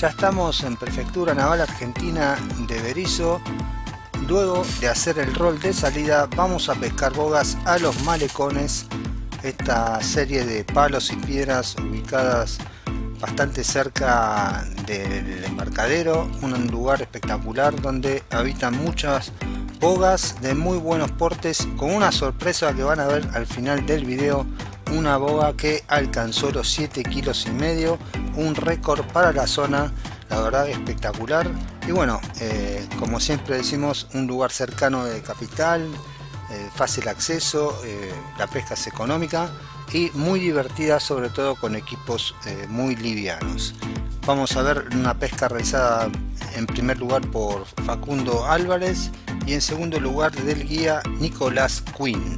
Ya estamos en Prefectura Naval Argentina de Berisso. Luego de hacer el rol de salida vamos a pescar bogas a los malecones, esta serie de palos y piedras ubicadas bastante cerca del embarcadero, un lugar espectacular donde habitan muchas bogas de muy buenos portes, con una sorpresa que van a ver al final del video, una boga que alcanzó los 7,5 kilos, un récord para la zona, la verdad espectacular. Y bueno, como siempre decimos, un lugar cercano de capital, fácil acceso, la pesca es económica y muy divertida, sobre todo con equipos muy livianos. Vamos a ver una pesca realizada en primer lugar por Facundo Álvarez y en segundo lugar del guía Nicolás Quinn.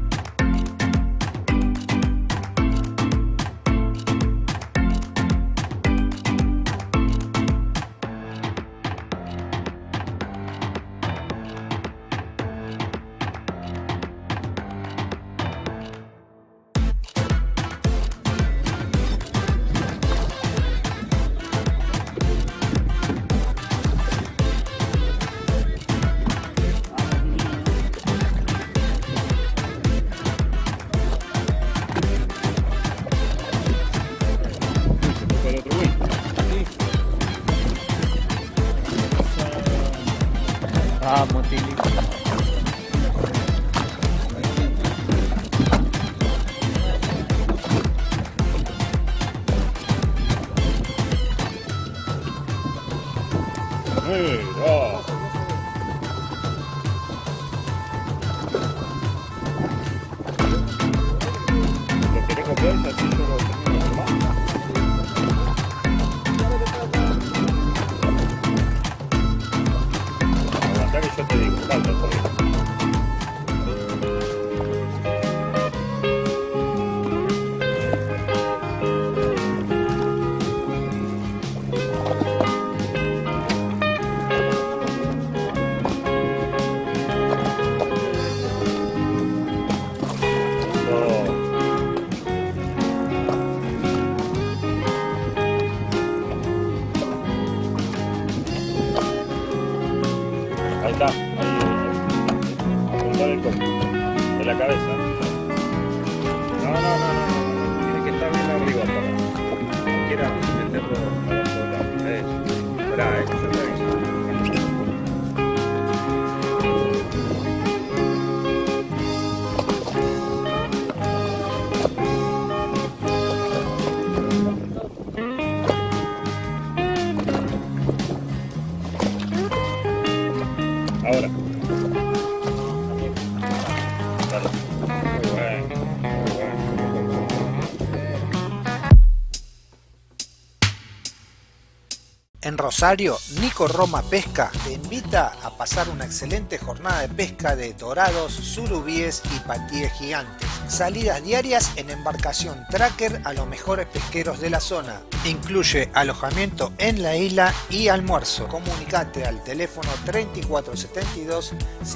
¿Lo querés copiar? Así yo lo termino más. Aguantá que yo te digo, falta todavía. Ahí está, ahí. Apuntar el copo de la cabeza. No. Tiene que estar bien arriba para no quiera meterlo abajo de la. Eso. Esperá, yo te aviso. Ahora. Dale. Muy bueno. En Rosario, Nico Roma Pesca te invita a pasar una excelente jornada de pesca de dorados, surubíes y patíes gigantes. Salidas diarias en embarcación tracker a los mejores pesqueros de la zona. Incluye alojamiento en la isla y almuerzo. Comunicate al teléfono 3472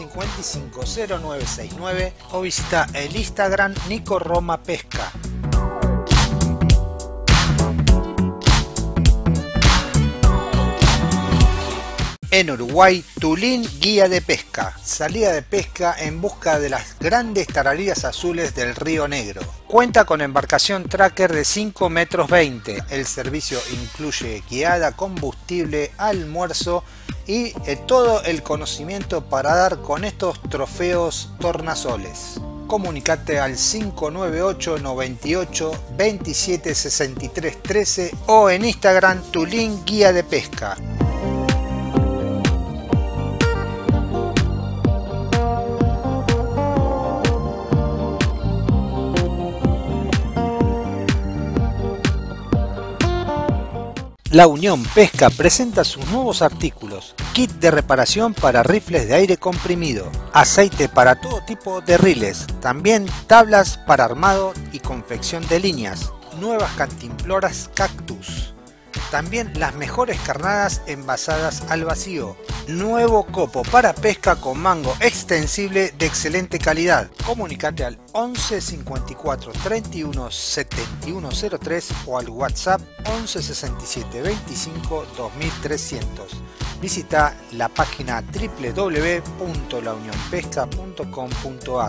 550969 o visita el Instagram Nico Roma Pesca. En Uruguay, Tulín Guía de Pesca. Salida de pesca en busca de las grandes tarariras azules del Río Negro. Cuenta con embarcación tracker de 5,20 metros. El servicio incluye guiada, combustible, almuerzo y todo el conocimiento para dar con estos trofeos tornasoles. Comunicate al 598 98 27 63 13 o en Instagram Tulín Guía de Pesca. La Unión Pesca presenta sus nuevos artículos: kit de reparación para rifles de aire comprimido, aceite para todo tipo de riles, también tablas para armado y confección de líneas, nuevas cantimploras Cactus, También las mejores carnadas envasadas al vacío. Nuevo copo para pesca con mango extensible de excelente calidad. Comunicate al 11 54 31 71 03 o al WhatsApp 11 67 25 2300. Visita la página www.launionpesca.com.ar.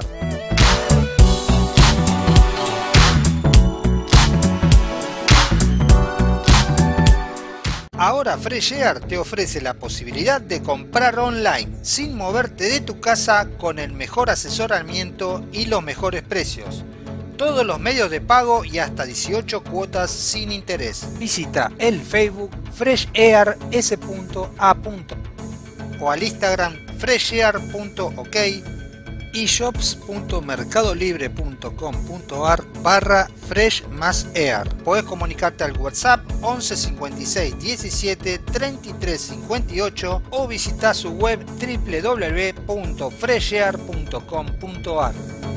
Ahora Fresh Air te ofrece la posibilidad de comprar online sin moverte de tu casa con el mejor asesoramiento y los mejores precios. Todos los medios de pago y hasta 18 cuotas sin interés. Visita el Facebook FreshAir.s.a. o al Instagram freshair.ok y shops.mercadolibre.com.ar/fresh+air. Podés comunicarte al WhatsApp 11 56 17 33 58 o visita su web www.freshair.com.ar.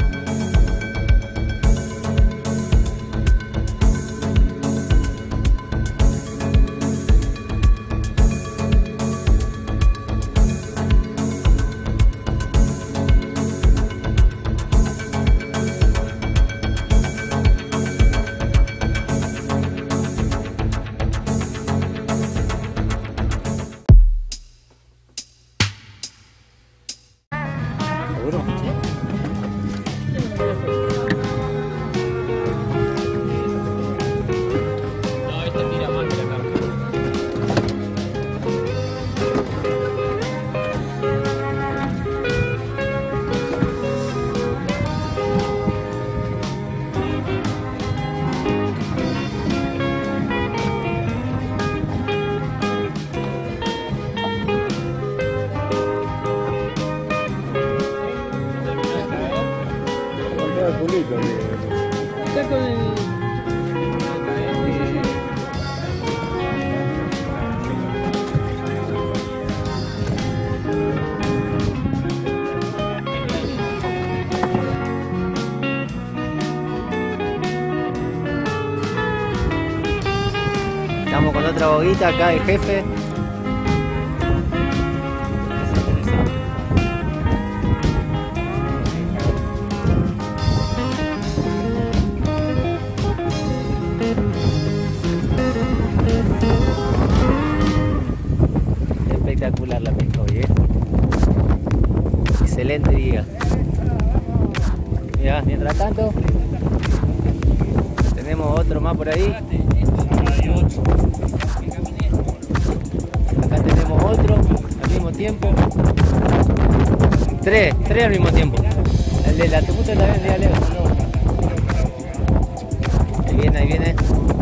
Estamos con otra boguita acá, el jefe. Espectacular la pesca hoy, excelente día. Mirá, mientras tanto tenemos otro más por ahí. Acá tenemos otro al mismo tiempo. Tres al mismo tiempo. El de la teputa también le da lejos. Ahí viene.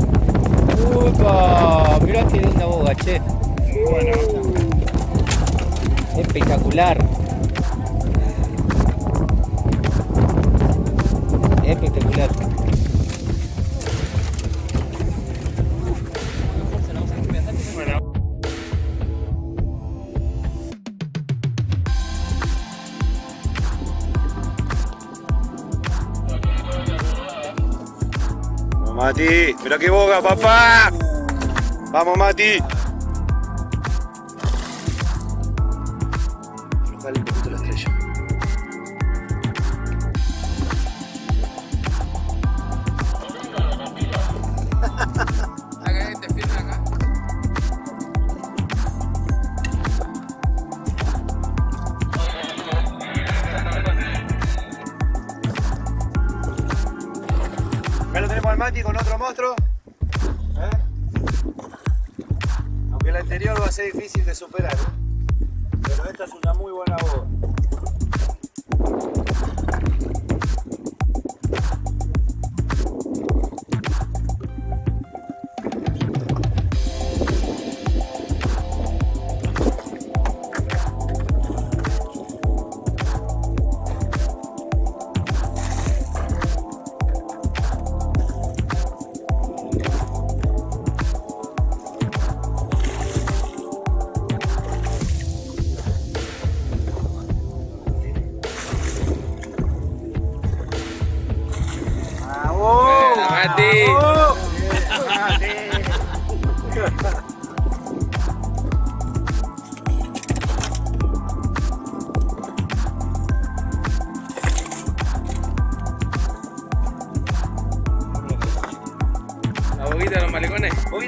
¡Upa! Mirá que linda boga, che. Bueno. Espectacular. Espectacular. Mati, mira qué boga, papá. Vamos, Mati. Aflojale un poquito la estrella. Acá lo tenemos al Mati con otro monstruo. Aunque el anterior va a ser difícil de superar, pero esta es una muy buena boga.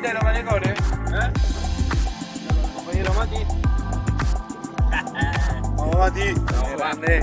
de los malecones. Compañero Mati. Vamos Mati. Vamos, grande.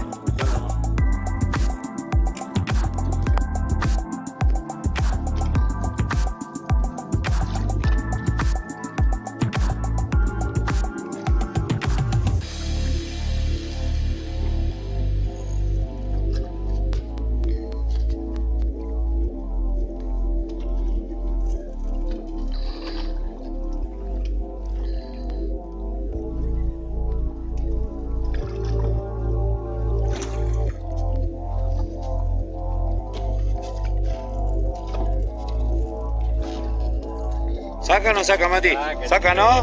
¿Saca o no saca, Mati? ¿Saca, no?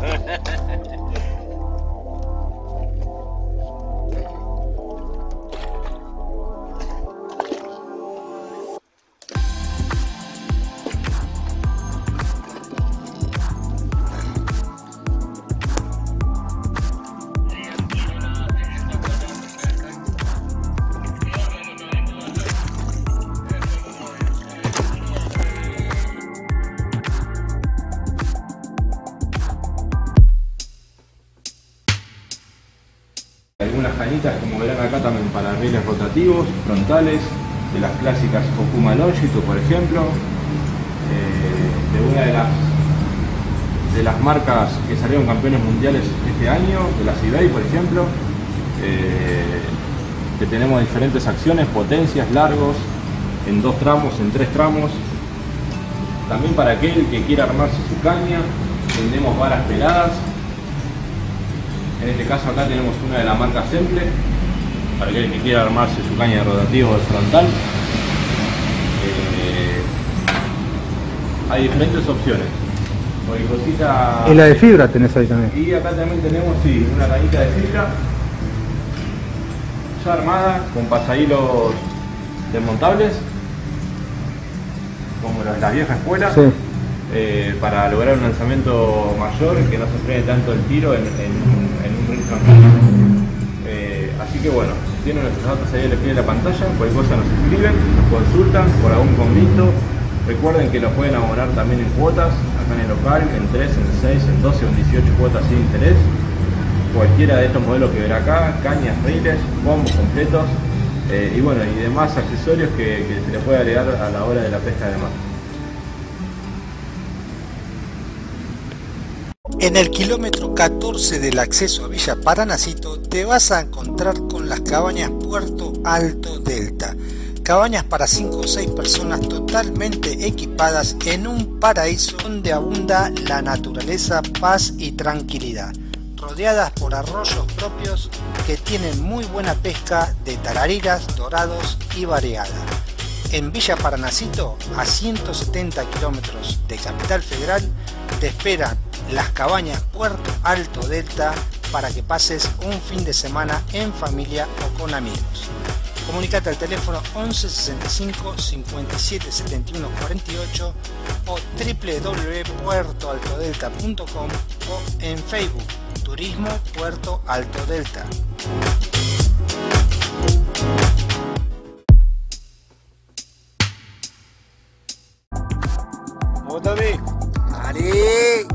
Algunas cañitas, como verán acá, también para rieles rotativos, frontales, de las clásicas Okuma Longitude, por ejemplo, de una de las marcas que salieron campeones mundiales este año, de la Seabay, por ejemplo, que tenemos diferentes acciones, potencias, largos, en 2 tramos, en 3 tramos. También para aquel que quiera armarse su caña, tenemos varas peladas. En este caso acá tenemos una de la marca Semple, para aquel que quiera armarse su caña de rotativo o de frontal. Hay diferentes opciones. Cosita... Y la de fibra tenés ahí también. Y acá también tenemos, sí, una cañita de fibra ya armada con pasahilos desmontables, como las viejas escuelas. Sí. Para lograr un lanzamiento mayor, que no se frene tanto el tiro en un ring frontal. Así que bueno, tienen nuestros datos ahí en el pie de la pantalla, cualquier cosa nos escriben, nos consultan por algún convito. Recuerden que los pueden abonar también en cuotas, acá en el local, en 3, en 6, en 12 o en 18 cuotas sin interés. Cualquiera de estos modelos que verá acá, cañas, riles, combos completos y bueno, y demás accesorios que se les puede agregar a la hora de la pesca de mar. En el kilómetro 14 del acceso a Villa Paranacito te vas a encontrar con las cabañas Puerto Alto Delta. Cabañas para 5 o 6 personas totalmente equipadas en un paraíso donde abunda la naturaleza, paz y tranquilidad. Rodeadas por arroyos propios que tienen muy buena pesca de tarariras, dorados y variada. En Villa Paranacito, a 170 kilómetros de Capital Federal, te esperan las cabañas Puerto Alto Delta para que pases un fin de semana en familia o con amigos. Comunicate al teléfono 11 65 57 71 48 o www.puertoaltodelta.com o en Facebook Turismo Puerto Alto Delta. ¿Cómo está mi? ¡Ari!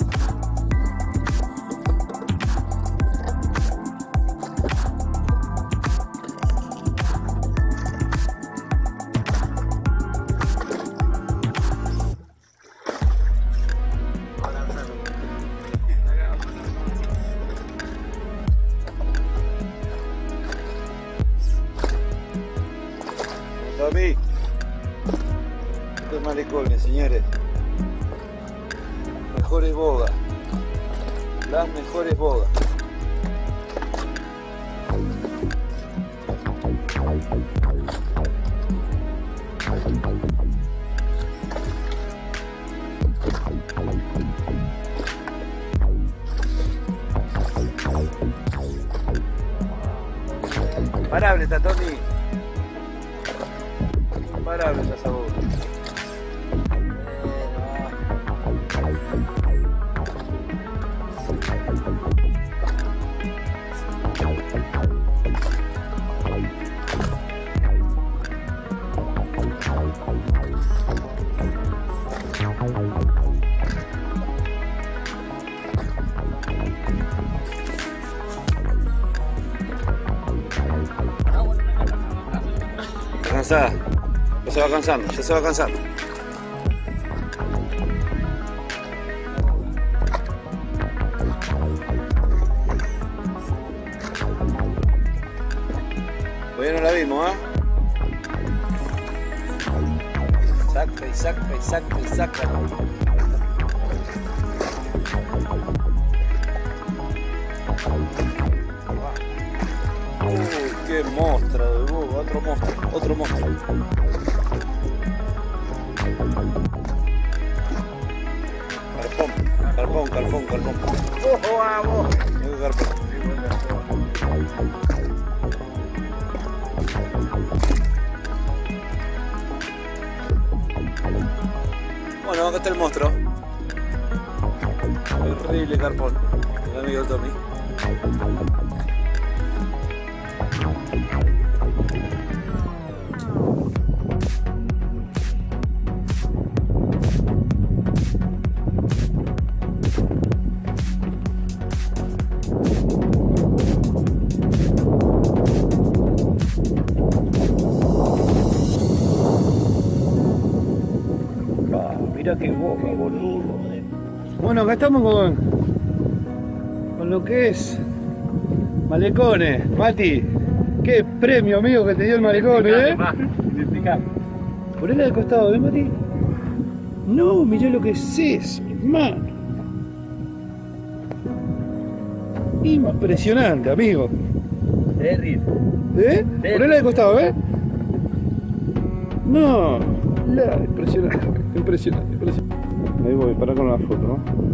Tommy, estos malecones, señores. Mejores bogas. Las mejores bogas. Imparable está, Tommy. Imparable está esa boga. cansada. Ya se va cansando, ya se va cansando. Todavía no la vimos, ¿eh? Saca y saca y saca y saca. Uy, qué monstruo de boga, otro monstruo, otro monstruo. Carpón, carpón, carpón. ¡Ojo, vamos! Carpón. Bueno, acá está el monstruo. El horrible carpón. El amigo Tommy. Mirá qué boca, boludo. Bueno, acá estamos con lo que es malecones. Mati, qué premio, amigo, que te dio el malecone, ¿eh? Ponela de costado, ¿eh, Mati? No, mirá lo que es eso, hermano. Impresionante, amigo. Terrible. ¿Eh? Ponela de costado, ¿eh? No, impresionante, impresionante, impresionante. Ahí voy, para con la foto, ¿no?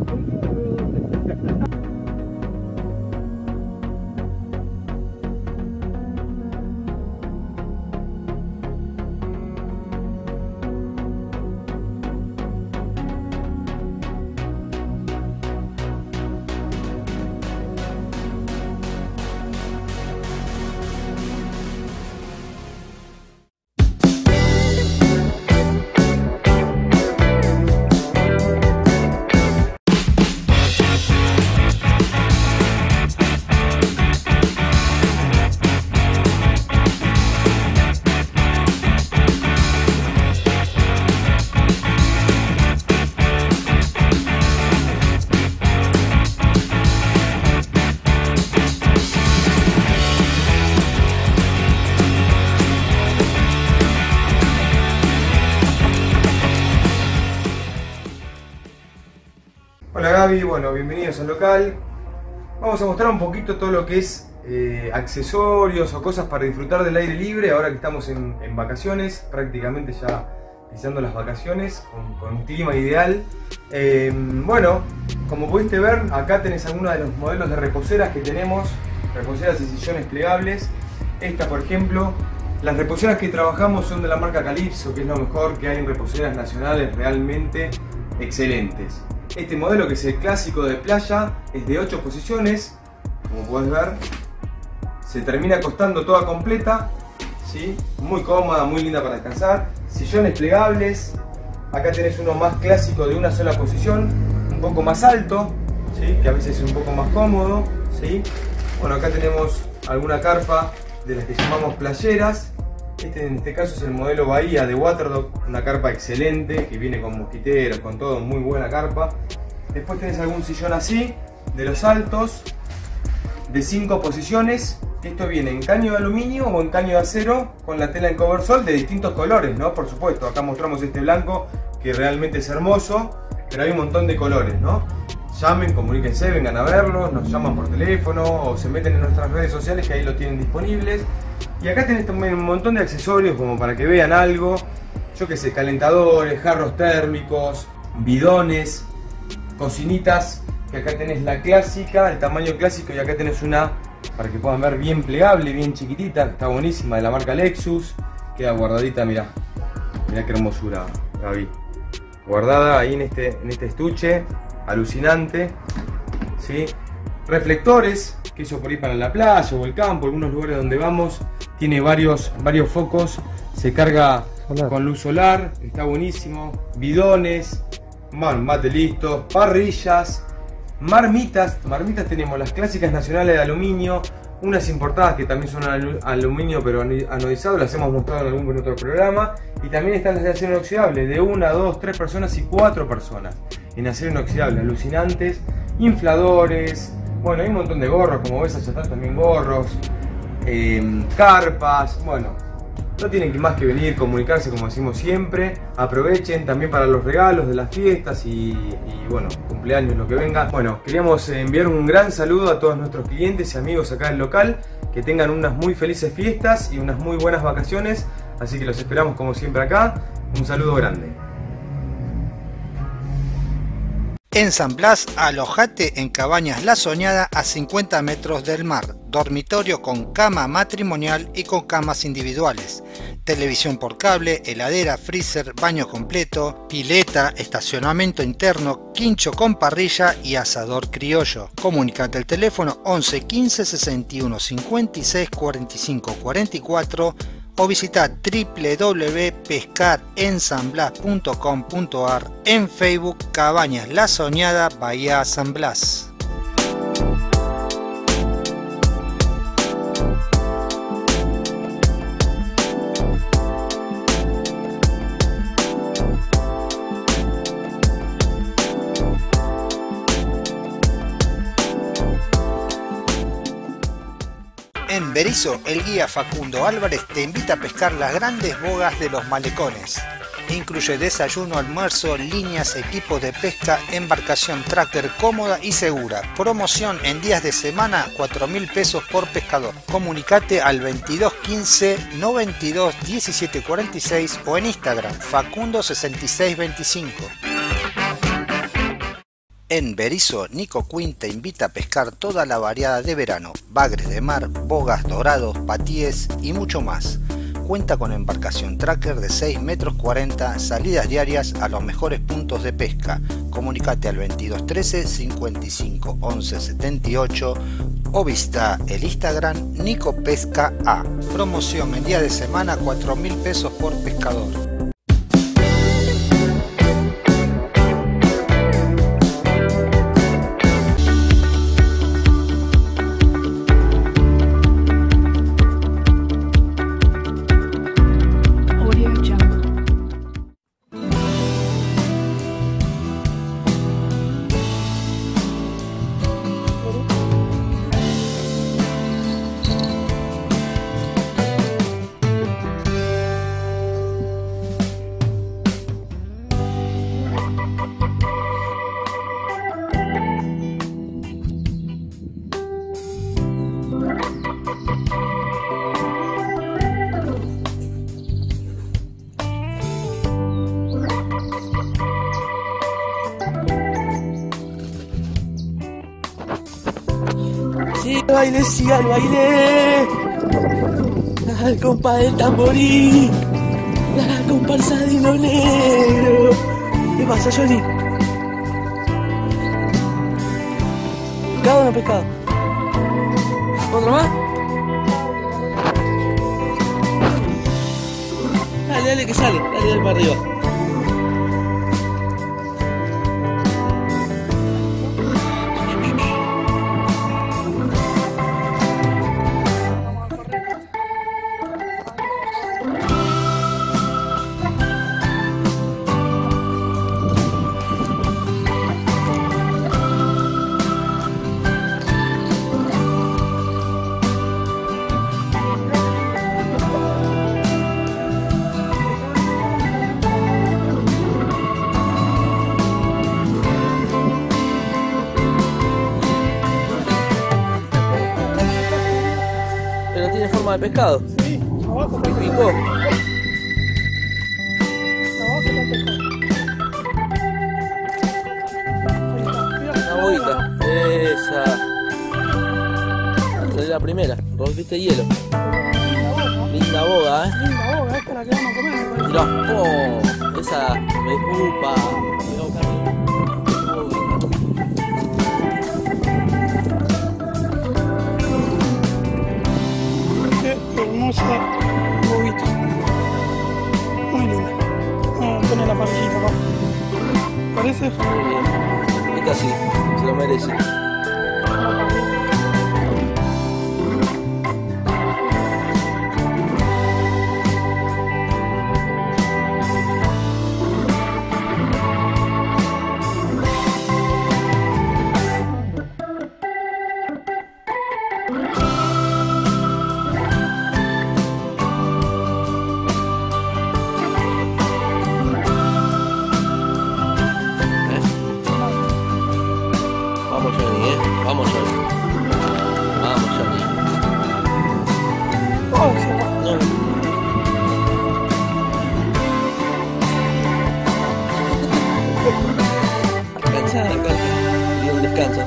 Hola Gaby, bueno, bienvenidos al local. Vamos a mostrar un poquito todo lo que es accesorios o cosas para disfrutar del aire libre ahora que estamos en vacaciones, prácticamente ya pisando las vacaciones con un clima ideal. Bueno, como pudiste ver, acá tenés algunos de los modelos de reposeras que tenemos, reposeras y sillones plegables. Esta, por ejemplo, las reposeras que trabajamos son de la marca Calypso, que es lo mejor que hay en reposeras nacionales, realmente excelentes. Este modelo, que es el clásico de playa, es de 8 posiciones, como puedes ver. Se termina acostando toda completa, ¿sí? Muy cómoda, muy linda para descansar. Sillones plegables. Acá tenés uno más clásico de una sola posición, un poco más alto, ¿sí? Que a veces es un poco más cómodo, ¿sí? Bueno, acá tenemos alguna carpa de las que llamamos playeras. En este caso es el modelo Bahía de Waterdog, una carpa excelente que viene con mosquiteros, con todo, muy buena carpa. Después tenés algún sillón así, de los altos, de 5 posiciones. Esto viene en caño de aluminio o en caño de acero, con la tela en coversol de distintos colores, ¿no? Por supuesto, acá mostramos este blanco que realmente es hermoso, pero hay un montón de colores, ¿no? Llamen, comuníquense, vengan a verlos, nos llaman por teléfono o se meten en nuestras redes sociales que ahí lo tienen disponibles. Y acá tenés también un montón de accesorios como para que vean algo, yo que sé, calentadores, jarros térmicos, bidones, cocinitas, que acá tenés la clásica, el tamaño clásico, y acá tenés una para que puedan ver bien plegable, bien chiquitita, está buenísima, de la marca Lexus, queda guardadita, mirá, mirá qué hermosura, Gaby, guardada ahí en este estuche, alucinante, ¿sí? Reflectores, que eso por ahí para la playa o el campo, algunos lugares donde vamos, tiene varios focos, se carga con luz solar, está buenísimo, bidones, mate listos, parrillas, Marmitas tenemos las clásicas nacionales de aluminio, unas importadas que también son aluminio pero anodizado, las hemos mostrado en algún otro programa, y también están las de acero inoxidable de 1, 2, 3 personas y 4 personas en acero inoxidable, alucinantes, infladores, bueno, hay un montón de gorros, como ves allá atrás también gorros, carpas, bueno, no tienen que más que venir, comunicarse como decimos siempre, aprovechen también para los regalos de las fiestas y bueno, cumpleaños, lo que venga. Bueno, queríamos enviar un gran saludo a todos nuestros clientes y amigos acá del local, que tengan unas muy felices fiestas y unas muy buenas vacaciones, así que los esperamos como siempre acá, un saludo grande. En San Blas, alojate en Cabañas La Soñada a 50 metros del mar, dormitorio con cama matrimonial y con camas individuales, televisión por cable, heladera, freezer, baño completo, pileta, estacionamiento interno, quincho con parrilla y asador criollo. Comunicate al teléfono 11 15 61 56 45 44 o visita www.pescarensanblas.com.ar, en Facebook Cabañas La Soñada, Bahía San Blas. En Berisso, el guía Facundo Álvarez te invita a pescar las grandes bogas de los malecones. Incluye desayuno, almuerzo, líneas, equipos de pesca, embarcación tracker cómoda y segura. Promoción en días de semana, 4.000 pesos por pescador. Comunicate al 22 15 92 17 46 o en Instagram Facundo 66 25. En Berisso, Nico Quinn te invita a pescar toda la variada de verano, bagres de mar, bogas, dorados, patíes y mucho más. Cuenta con embarcación tracker de 6 metros 40, salidas diarias a los mejores puntos de pesca. Comunicate al 22 13 55 11 78 o visita el Instagram Nico Pesca A. Promoción en día de semana, 4.000 pesos por pescador. Sí, al baile, al compa del tamborí, la comparsa de hilo negro. ¿Qué pasa, Johnny? ¿Pescado o no pescado? ¿Otro más? Dale que sale, dale para arriba. De pescado. Sí, abajo está picó. Abajo está pescado. Una boguita. Esa. Esa es la primera. Rompiste hielo. Linda boga, Linda boga, esta es la que vamos a comer. Mirá, oh, esa me ocupa. Hermosa boguita, muy linda. Vamos a poner la parrillita abajo. ¿Parece? Muy bien. Esta sí, se lo merece. parece. Vamos Johnny, vamos Johnny. Vamos Johnny. Oh, se va. No. Cansada, cansada. Y un descanso.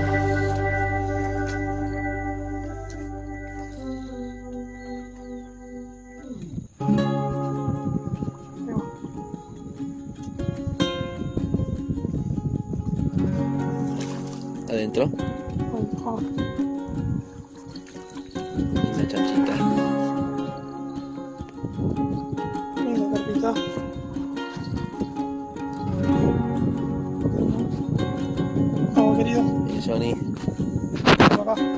Adentro. Oh, La chanchita. mira, carpita. Vamos, querido. Y Johnny. Por acá.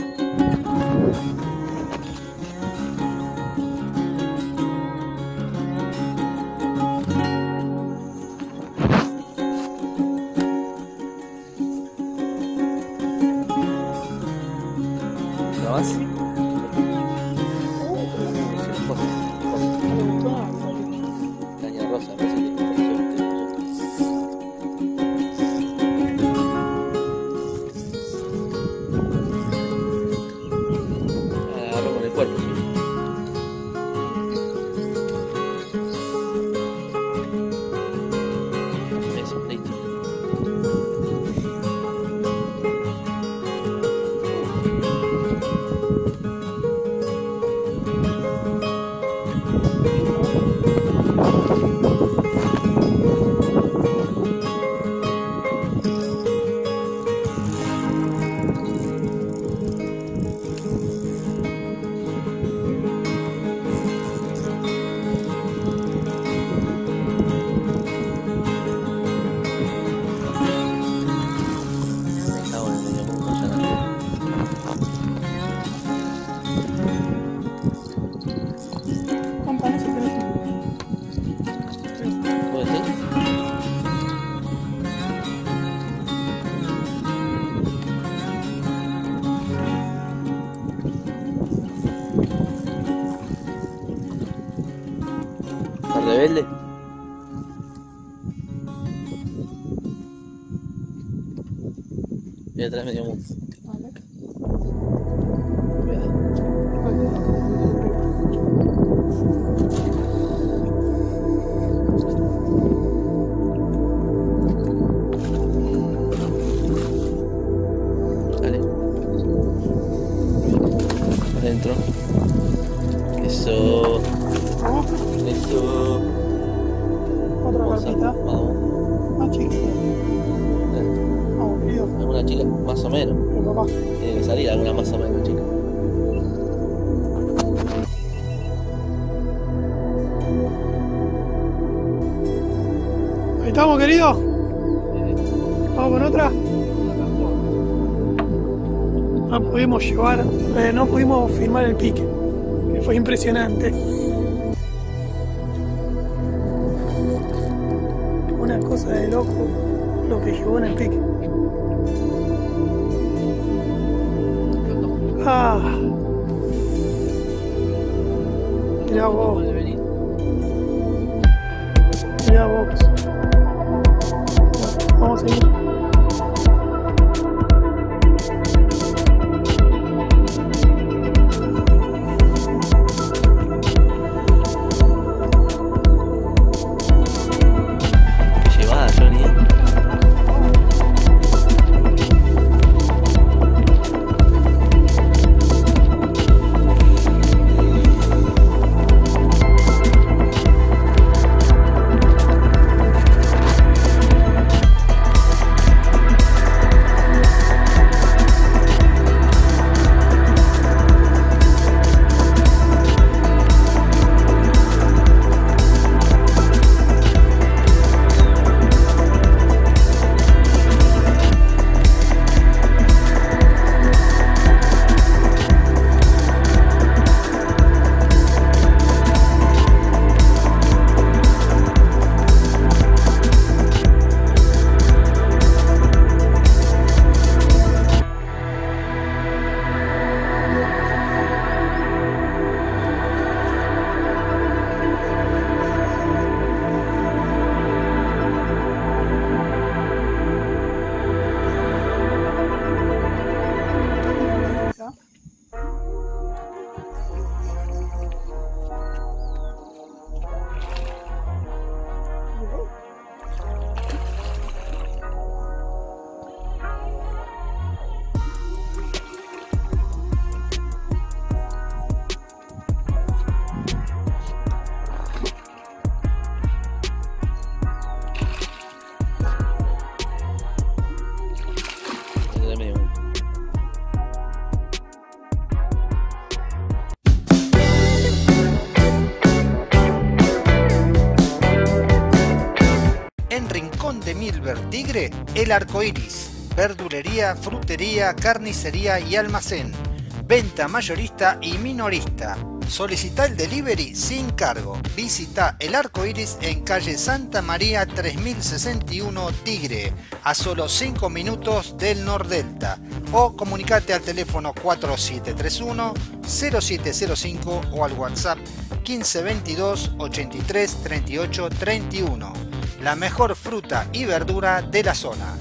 ¿No vas? Caña rosa, parece que agarró con el cuerpo. Eso, listo. Campana si tenés un... ¿Puede ser? ¿Está rebelde? Y atrás medio mundo. Vale. Cuidado. Dale. Adentro. Eso. Vamos. Eso. Otra Vamos, carpita. vamos. Más chiquita. Vamos, querido. Alguna chica, más o menos. El papá. Tiene que salir alguna más o menos, chica. Ahí estamos, querido. Vamos con otra. No pudimos llevar, no pudimos filmar el pique, que fue impresionante. Una cosa de loco lo que llevó en el pique. Ah. Mirá vos. Mirá vos. Vamos a seguir. Llevada, Johnny. de Milver Tigre, El Arco Iris. Verdulería, frutería, carnicería y almacén. Venta mayorista y minorista. Solicita el delivery sin cargo. Visita El Arco Iris en calle Santa María 3061 Tigre, a solo 5 minutos del Nordelta. O comunicate al teléfono 4731-0705 o al WhatsApp 1522 83 38 31. La mejor fruta y verdura de la zona.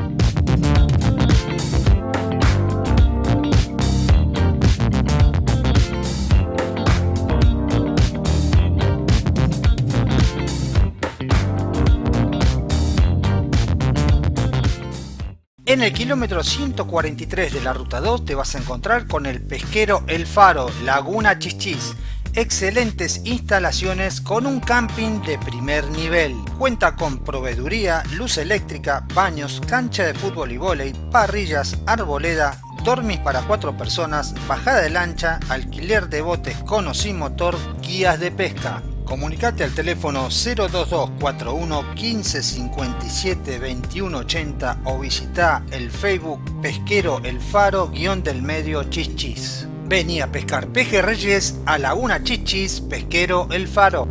En el kilómetro 143 de la Ruta 2 te vas a encontrar con el pesquero El Faro, Laguna Chichis. Excelentes instalaciones con un camping de primer nivel. Cuenta con proveeduría, luz eléctrica, baños, cancha de fútbol y vóley, parrillas, arboleda, dormis para 4 personas, bajada de lancha, alquiler de botes con o sin motor, guías de pesca. Comunicate al teléfono 02241 1557 2180 o visita el Facebook Pesquero El Faro _ Medio Chichis. Vení a pescar pejerreyes a Laguna Chichis, Pesquero El Faro.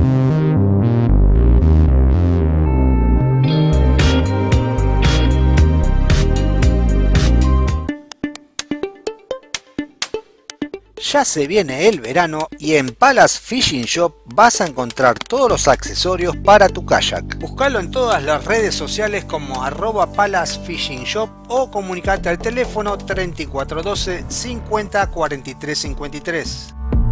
Ya se viene el verano y en Palace Fishing Shop vas a encontrar todos los accesorios para tu kayak. Búscalo en todas las redes sociales como @Palace Fishing Shop o comunicate al teléfono 3412 50 43 53.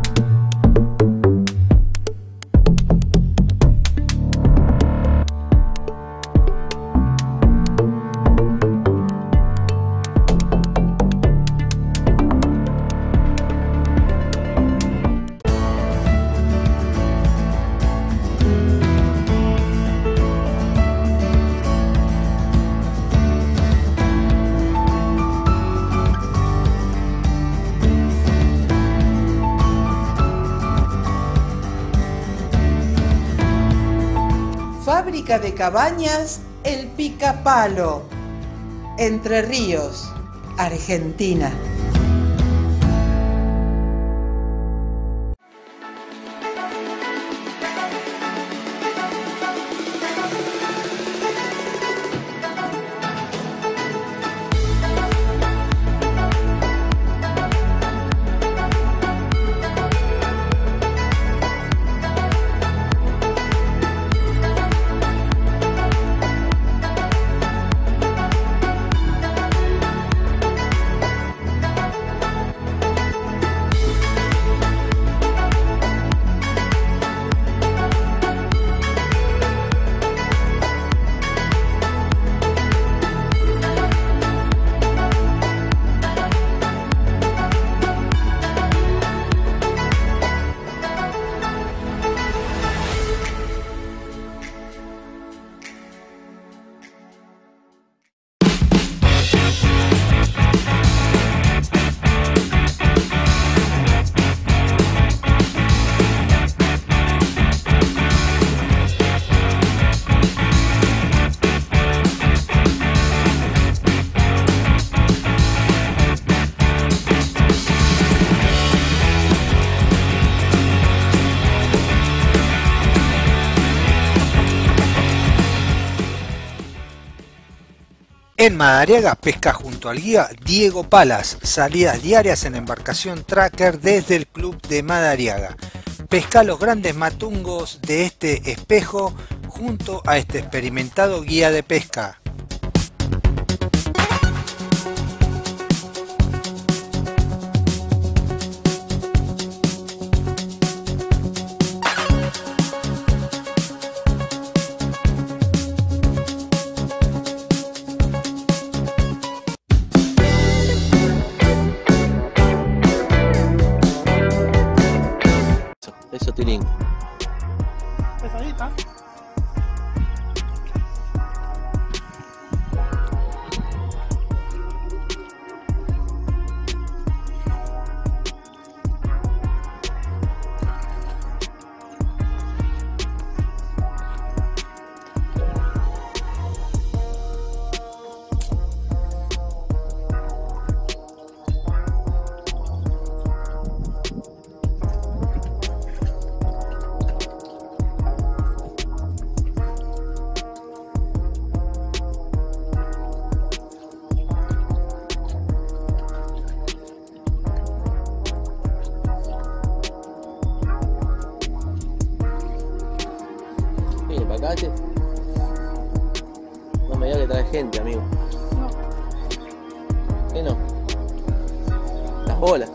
Fábrica de cabañas El Picapalo, Entre Ríos, Argentina. En Madariaga pesca junto al guía Diego Palas, salidas diarias en embarcación tracker desde el club de Madariaga. Pesca los grandes matungos de este espejo junto a este experimentado guía de pesca. Eso, Tilín. Pesadita. Hola.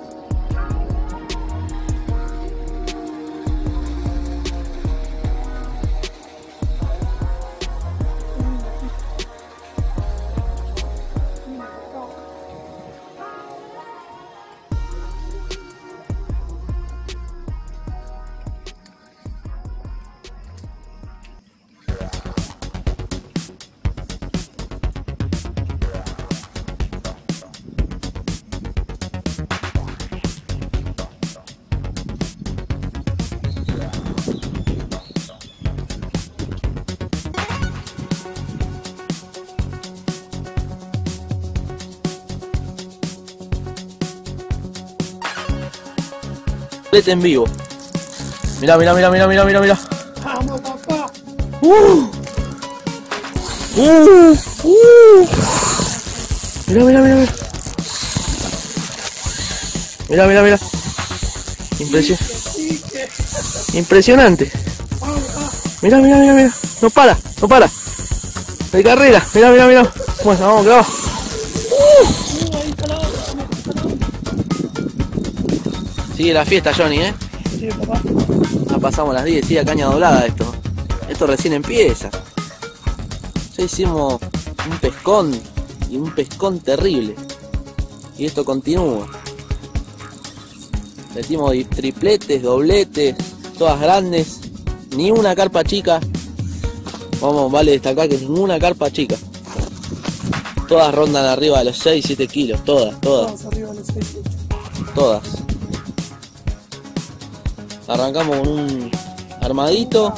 En vivo. Mirá. Vamos, papá. Mirá. Impresionante. Mirá. No para. De carrera. Mirá. Bueno, vamos, que va. Sigue la fiesta, Johnny, ¿eh? Sí, papá. Ya pasamos las 10, sigue a caña doblada esto. Esto recién empieza. Ya hicimos un pescón, y un pescón terrible. Y esto continúa. Metimos tripletes, dobletes, todas grandes. Ni una carpa chica. Vale destacar que ninguna carpa chica. Todas rondan arriba de los 6-7 kilos, todas. Vamos arriba de los 6 kilos. Todas. Arrancamos con un armadito.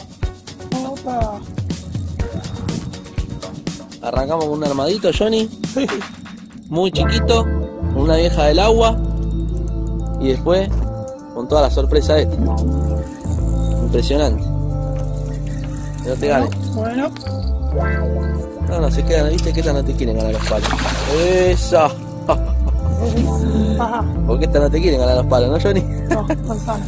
Arrancamos con un armadito, Johnny. Muy chiquito, con una vieja del agua. Y después con toda la sorpresa esta. Impresionante. No te ganes. Bueno. No, se quedan, viste que estas no te quieren ganar los palos. ¡Esa! Porque estas no te quieren ganar los palos, ¿no, Johnny? No, manzana.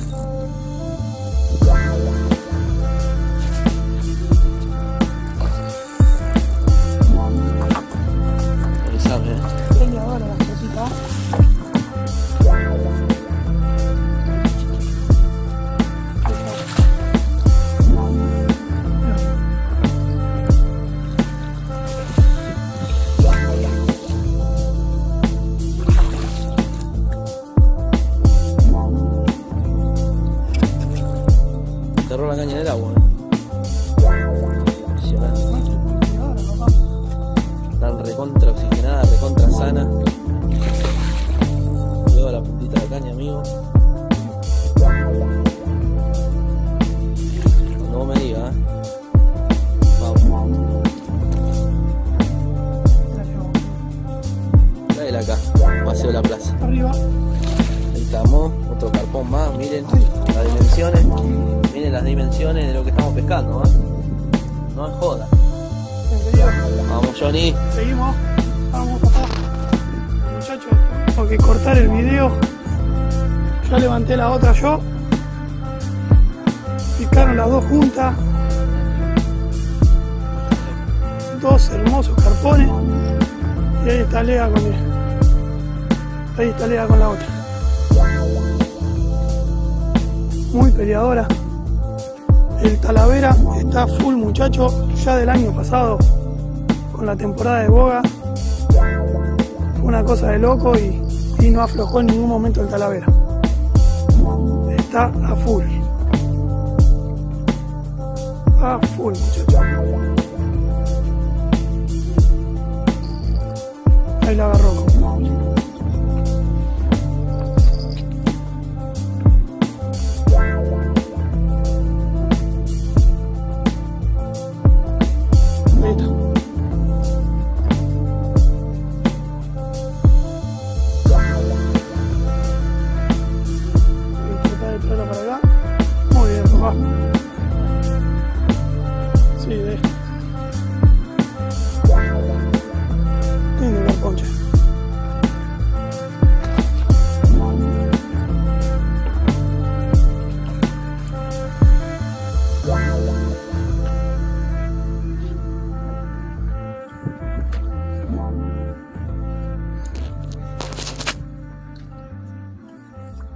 Cerró la caña en el agua. Están recontra oxigenada, recontra sana. Llevo la puntita de la caña, amigo. Cuando vos me digas, vamos. Tráela acá, paseo de la plaza. Arriba. Ahí estamos, otro carpón más, miren las dimensiones. Miren las dimensiones de lo que estamos pescando, ¿eh? No es joda. Vamos, Johnny. Seguimos. Vamos, papá. Muchachos, tengo que cortar el video. Ya levanté la otra yo. Picaron las dos juntas. Dos hermosos carpones. Y ahí está Lea con él. Ahí está Lea con la otra. Muy peleadora. El Talavera está full, muchacho, ya del año pasado con la temporada de boga. Fue una cosa de loco y no aflojó en ningún momento el Talavera. Está a full. A full, muchacho. Ahí la agarró.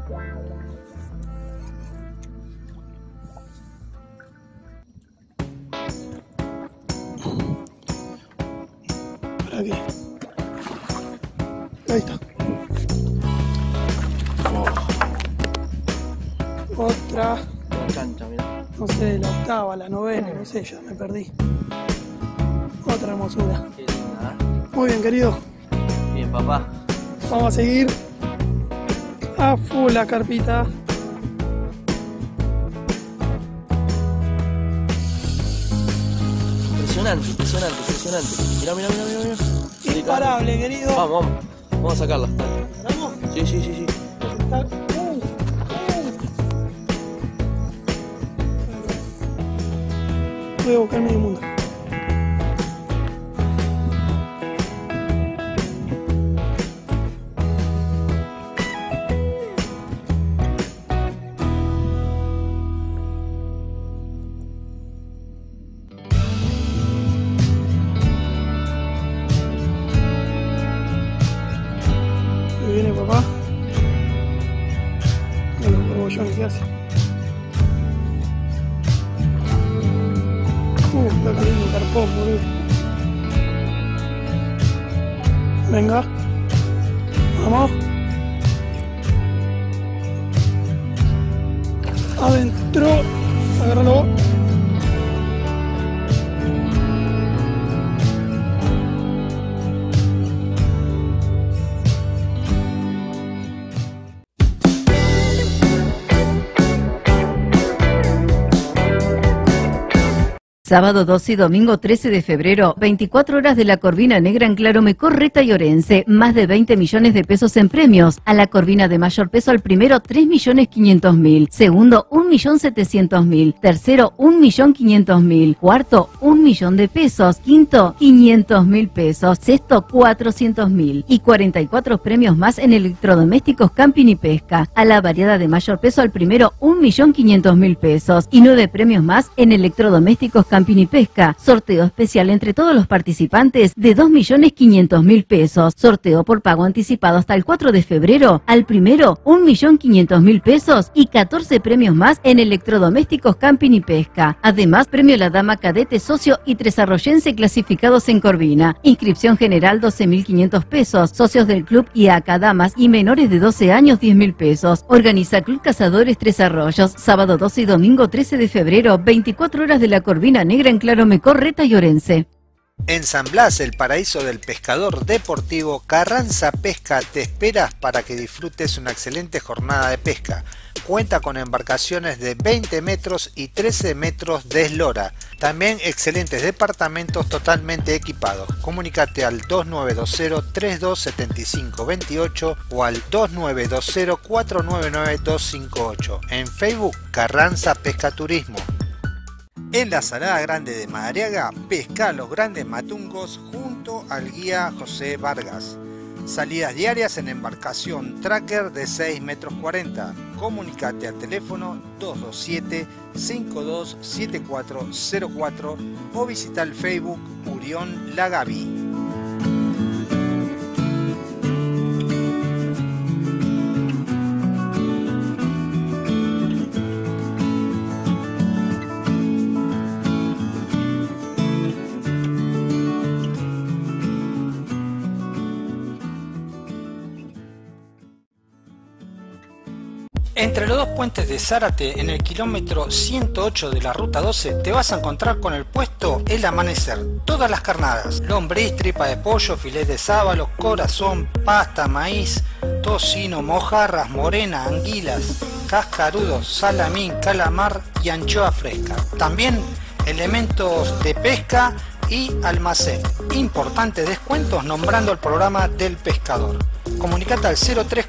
¿Para qué? Ahí está. Otra. La chancha, mirá. No sé, la octava, la novena, no sé, ya me perdí. Otra hermosura. Qué linda, ¿eh? Muy bien, querido. Bien, papá. Vamos a seguir a full la carpita. Impresionante, impresionante, impresionante. Mirá, mirá, mirá, mirá, mirá. Imparable, querido. Vamos, vamos. Vamos a sacarla. Dale. ¿Paramos? Sí, sí, sí, sí. Voy a buscar medio mundo. Ahí viene papá. Mira los borbollones que hace. Está cayendo un carpón, boludo. Venga. Vamos. Adentro. Agárralo. Sábado 12 y domingo 13 de febrero, 24 horas de la Corvina Negra en Claromecó, Reta y Orense. Más de 20 millones de pesos en premios. A la Corvina de mayor peso al primero, 3.500.000. Segundo, 1.700.000. Tercero, 1.500.000. Cuarto, 1 millón de pesos. Quinto, 500.000 pesos. Sexto, 400.000. Y 44 premios más en electrodomésticos, camping y pesca. A la variada de mayor peso al primero, 1.500.000 pesos. Y 9 premios más en electrodomésticos, camping y pesca. Sorteo especial entre todos los participantes de 2.500.000 pesos. Sorteo por pago anticipado hasta el 4 de febrero. Al primero, 1.500.000 pesos y 14 premios más en electrodomésticos, camping y pesca. Además, premio La Dama Cadete Socio y Tresarroyense clasificados en Corvina. Inscripción general 12.500 pesos. Socios del club y ACA Damas y menores de 12 años 10.000 pesos. Organiza Club Cazadores Tres Arroyos. Sábado 12 y domingo 13 de febrero, 24 horas de la Corvina Negra en Claromecó, Reta y Orense. En San Blas, el paraíso del pescador deportivo, Carranza Pesca te espera para que disfrutes una excelente jornada de pesca. Cuenta con embarcaciones de 20 metros y 13 metros de eslora. También excelentes departamentos totalmente equipados. Comunícate al 2920-327528 o al 2920-499-258. En Facebook, Carranza Pesca Turismo. En la Salada Grande de Madariaga, pesca los grandes matungos junto al guía José Vargas. Salidas diarias en embarcación tracker de 6 metros 40. Comunicate al teléfono 227-527404 o visita el Facebook Urión La Gaby. Entre los dos puentes de Zárate, en el kilómetro 108 de la ruta 12, te vas a encontrar con el puesto El Amanecer. Todas las carnadas: lombriz, tripa de pollo, filete de sábalo, corazón, pasta, maíz, tocino, mojarras, morena, anguilas, cascarudos, salamín, calamar y anchoa fresca. También elementos de pesca y almacén. Importantes descuentos nombrando el programa del pescador. Comunicate al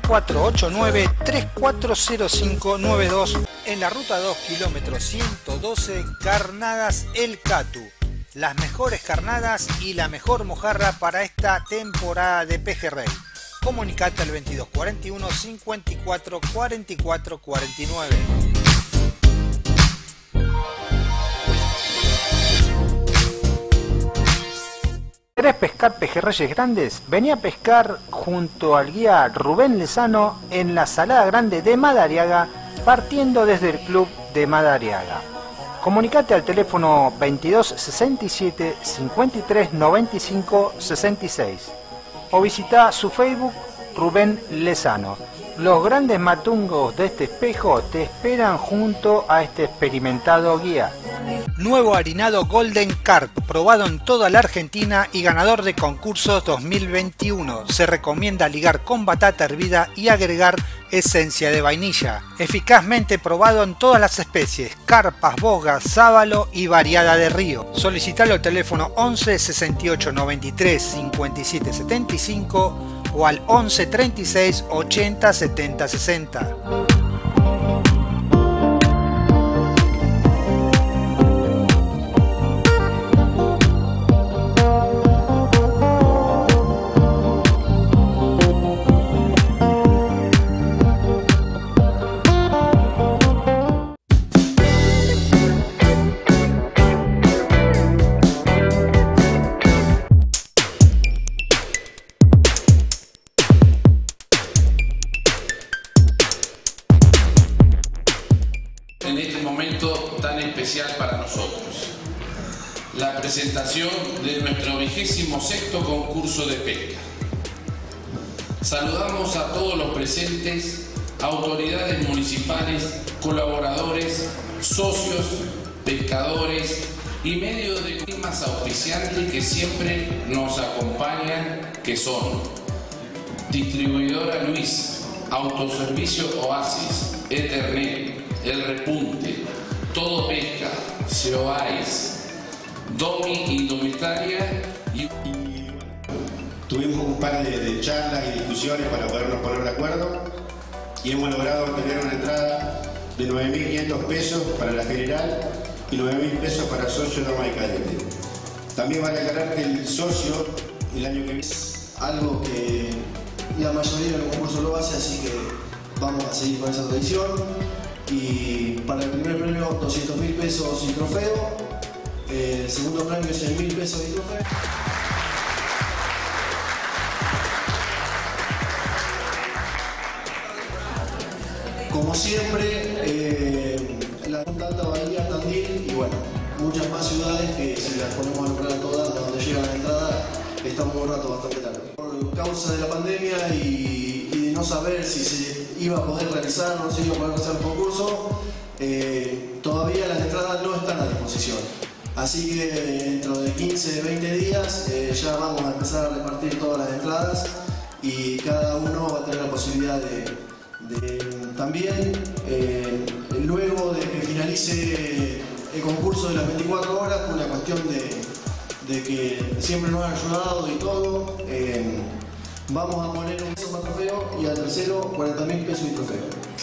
03489-340592 en la ruta 2, kilómetro 112, Carnadas El Catu. Las mejores carnadas y la mejor mojarra para esta temporada de pejerrey. Comunicate al 2241 54 44 49. ¿Querés pescar pejerreyes grandes? Vení a pescar junto al guía Rubén Lezano en la Salada Grande de Madariaga, partiendo desde el club de Madariaga. Comunicate al teléfono 22 67 53 95 66 o visita su Facebook Rubén Lezano. Los grandes matungos de este espejo te esperan junto a este experimentado guía. Nuevo harinado Golden Carp, probado en toda la Argentina y ganador de concursos 2021. Se recomienda ligar con batata hervida y agregar esencia de vainilla. Eficazmente probado en todas las especies: carpas, bogas, sábalo y variada de río. Solicitalo al teléfono 11 68 93 57 75 o al 11 36 80 70 60. Para nosotros, la presentación de nuestro 26º concurso de pesca. Saludamos a todos los presentes, autoridades municipales, colaboradores, socios, pescadores y medios de climas auspiciantes que siempre nos acompañan, que son Distribuidora Luis, Autoservicio Oasis, Ethernet, El Repunte, Todo Pesca, Seoais, Domi Indumentaria y tuvimos un par de charlas y discusiones para podernos poner de acuerdo y hemos logrado tener una entrada de 9.500 pesos para la general y 9.000 pesos para socio Dama y Cadete. También vale aclarar que el socio el año que viene es algo que la mayoría del concurso lo hace, así que vamos a seguir con esa tradición. Y para el primer premio 200.000 pesos y trofeo, el segundo premio 100.000 pesos y trofeo. Como siempre, la Alta Bahía, Tandil y bueno, muchas más ciudades que si las ponemos a nombrar a todas, de donde llega la entrada, estamos un rato bastante tarde. Por causa de la pandemia y de no saber si se iba a poder realizar o no se iba a poder realizar el concurso, todavía las entradas no están a disposición. Así que dentro de 15, 20 días ya vamos a empezar a repartir todas las entradas y cada uno va a tener la posibilidad también, luego de que finalice el concurso de las 24 horas, por una cuestión de que siempre nos han ayudado y todo, vamos a poner un peso para trofeo y al tercero 40.000 pesos y trofeo.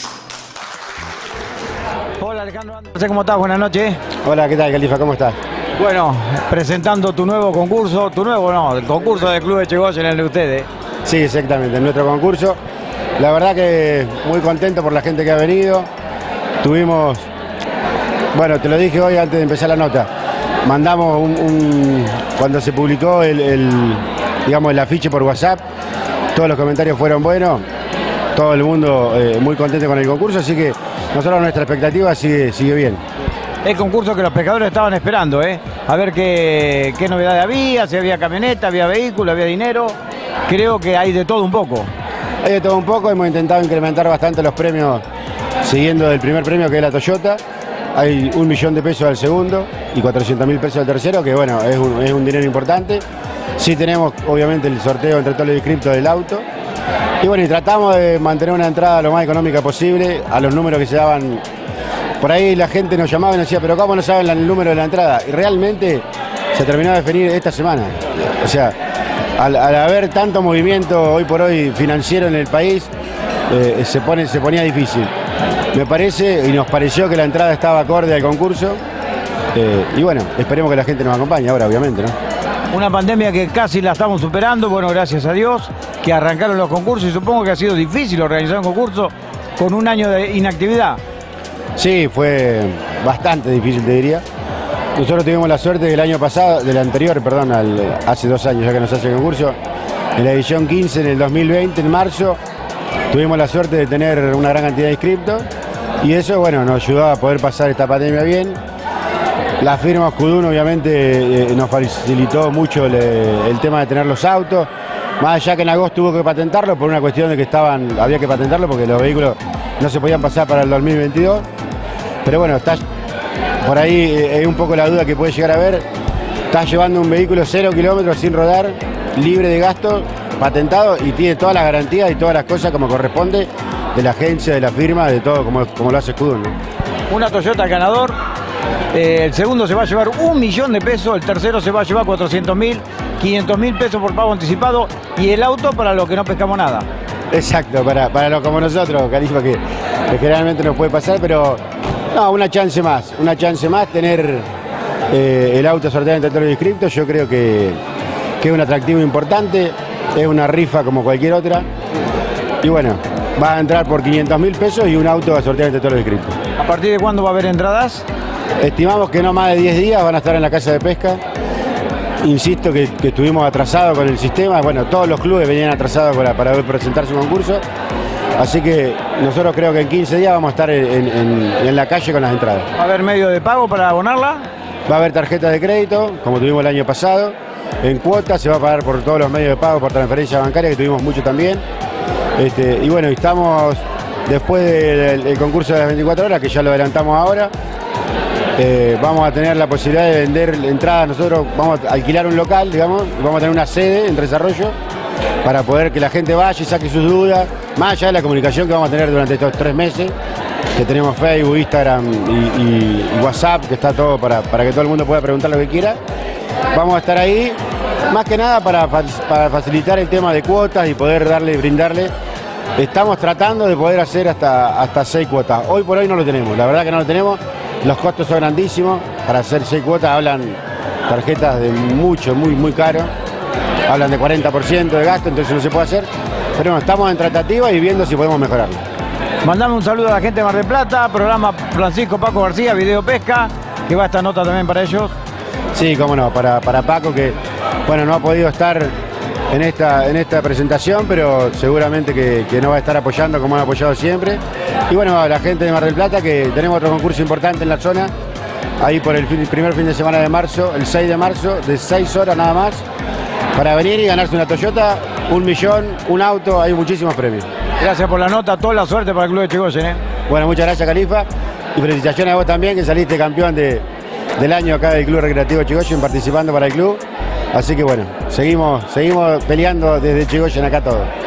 Hola Alejandro, no sé cómo estás, buenas noches. Hola, ¿qué tal, Califa? ¿Cómo estás? Bueno, presentando tu nuevo concurso, el concurso del Club Echegoyen, el de ustedes. Sí, exactamente, nuestro concurso. La verdad que muy contento por la gente que ha venido. Tuvimos, bueno, te lo dije hoy antes de empezar la nota, mandamos cuando se publicó digamos, el afiche por WhatsApp, todos los comentarios fueron buenos, todo el mundo muy contento con el concurso, así que nosotros nuestra expectativa sigue bien. El concurso que los pescadores estaban esperando, a ver qué novedades había, si había camioneta, había vehículo, había dinero. Creo que hay de todo un poco. Hay de todo un poco, hemos intentado incrementar bastante los premios siguiendo el primer premio, que es la Toyota. Hay 1 millón de pesos al segundo y 400.000 pesos al tercero, que bueno, es un dinero importante. Sí tenemos obviamente el sorteo entre todos los inscriptos del auto. Y bueno, y tratamos de mantener una entrada lo más económica posible a los números que se daban. Por ahí la gente nos llamaba y nos decía, pero ¿cómo no saben el número de la entrada? Y realmente se terminó de definir esta semana. O sea, al haber tanto movimiento hoy por hoy financiero en el país, se ponía difícil. Me parece y nos pareció que la entrada estaba acorde al concurso. Y bueno, esperemos que la gente nos acompañe ahora, obviamente, ¿no? Una pandemia que casi la estamos superando, bueno, gracias a Dios, que arrancaron los concursos y supongo que ha sido difícil organizar un concurso con un año de inactividad. Sí, fue bastante difícil, te diría. Nosotros tuvimos la suerte del año pasado, del anterior, perdón, hace 2 años ya que nos hace el concurso, en la edición 15 en el 2020, en marzo, tuvimos la suerte de tener una gran cantidad de inscriptos y eso, bueno, nos ayudó a poder pasar esta pandemia bien. La firma Oscudún obviamente nos facilitó mucho el tema de tener los autos, más allá que en agosto tuvo que patentarlo por una cuestión de que había que patentarlo porque los vehículos no se podían pasar para el 2022, pero bueno, está por ahí es un poco la duda que puede llegar a haber. Estás llevando un vehículo 0 kilómetros sin rodar, libre de gasto, patentado y tiene todas las garantías y todas las cosas como corresponde de la agencia, de la firma, de todo como lo hace Oscudún, ¿no? Una Toyota ganador. El segundo se va a llevar 1 millón de pesos, el tercero se va a llevar 400.000, 500.000 pesos por pago anticipado y el auto para los que no pescamos nada. Exacto, para los como nosotros, Califa, que generalmente nos puede pasar, pero no, una chance más, tener el auto sorteado entre todos los inscriptos, yo creo que es un atractivo importante, es una rifa como cualquier otra y bueno, va a entrar por 500.000 pesos y un auto a sortear entre todos los inscriptos. ¿A partir de cuándo va a haber entradas? Estimamos que no más de 10 días van a estar en la casa de pesca. Insisto que estuvimos atrasados con el sistema, bueno, todos los clubes venían atrasados para presentar su concurso, así que nosotros creo que en 15 días vamos a estar en la calle con las entradas. ¿Va a haber medio de pago para abonarla? Va a haber tarjeta de crédito, como tuvimos el año pasado, en cuotas, se va a pagar por todos los medios de pago, por transferencia bancaria, que tuvimos mucho también. Y bueno, estamos después del concurso de las 24 horas, que ya lo adelantamos ahora. Vamos a tener la posibilidad de vender entradas, nosotros vamos a alquilar un local, digamos, vamos a tener una sede en desarrollo para poder que la gente vaya y saque sus dudas, más allá de la comunicación que vamos a tener durante estos 3 meses, que tenemos Facebook, Instagram y WhatsApp, que está todo para que todo el mundo pueda preguntar lo que quiera. Vamos a estar ahí, más que nada para facilitar el tema de cuotas y poder brindarle. Estamos tratando de poder hacer hasta 6 cuotas. Hoy por hoy no lo tenemos, la verdad que no lo tenemos. Los costos son grandísimos, para hacer 6 cuotas hablan tarjetas de muy caro, hablan de 40% de gasto, entonces no se puede hacer, pero bueno, estamos en tratativa y viendo si podemos mejorarlo. Mandame un saludo a la gente de Mar del Plata, programa Francisco Paco García, Video Pesca, que va esta nota también para ellos. Sí, cómo no, para Paco que bueno, no ha podido estar en esta presentación, pero seguramente que nos va a estar apoyando como ha apoyado siempre. Y bueno, a la gente de Mar del Plata, que tenemos otro concurso importante en la zona, ahí por el primer fin de semana de marzo, el 6 de marzo, de 6 horas nada más, para venir y ganarse una Toyota, 1 millón, un auto, hay muchísimos premios. Gracias por la nota, toda la suerte para el Club de Chigoyen, Bueno, muchas gracias, Califa, y felicitaciones a vos también, que saliste campeón del año acá del Club Recreativo Chigoyen, participando para el club. Así que bueno, seguimos peleando desde Chigoyen acá todos.